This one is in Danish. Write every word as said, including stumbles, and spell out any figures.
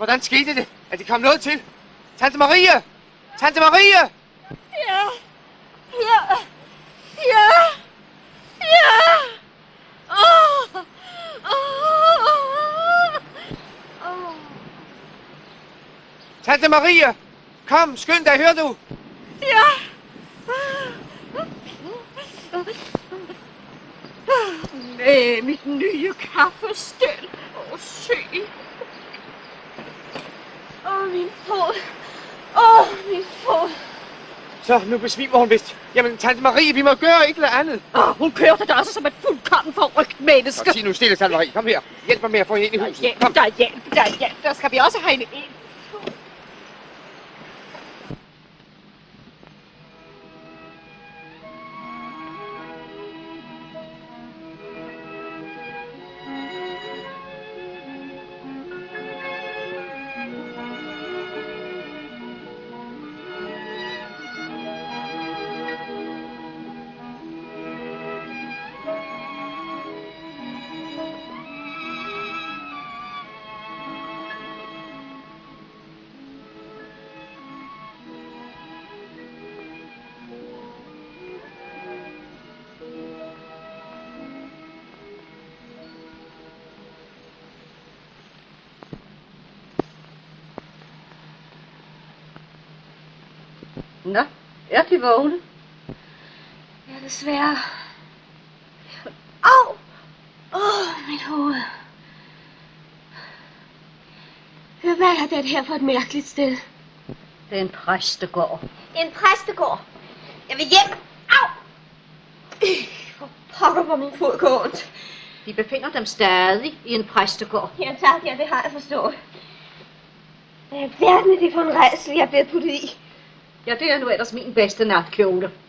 Hvordan skete det? Er de kommet noget til? Tante Marie! Tante Marie! Ja. Ja. Ja. Ja. Åh. Åh. Åh. Tante Marie! Kom, skynd dig, hører du? Ja. Med mit nye kaffestel. Åh, se. Åh, min fod. Åh, min fod. Så, nu besvimer hun vist. Jamen, Tante Marie, vi må gøre et eller andet. Åh, hun kørte da også som et fuldkommen forrygt menneske. Så sig nu stille, Tante Marie. Kom her. Hjælp mig med at få hende ind i huset. Hjælp, der er hjælp, der er hjælp. Der skal vi også have hende ind. Nå, er de vågne? Ja, desværre. Au! Åh, oh, mit hoved. Hør, hvad er det her for et mærkeligt sted? Det er en præstegård. En præstegård? Jeg vil hjem. Au! Hvor pokker, hvor min fod går ondt. De befinder dem stadig i en præstegård. Ja, tak, ja, det har jeg forstået. Hvad er det for en rejsel, jeg er blevet puttet i? Ja, det er nu ellers min bedste natkjole.